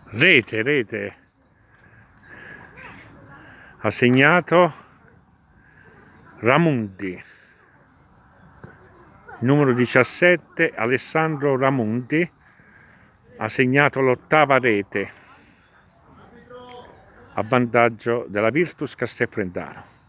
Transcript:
Rete. Ha segnato Ramundi, numero 17, Alessandro Ramundi ha segnato l'8ª rete a vantaggio della Virtus Castelfrentano.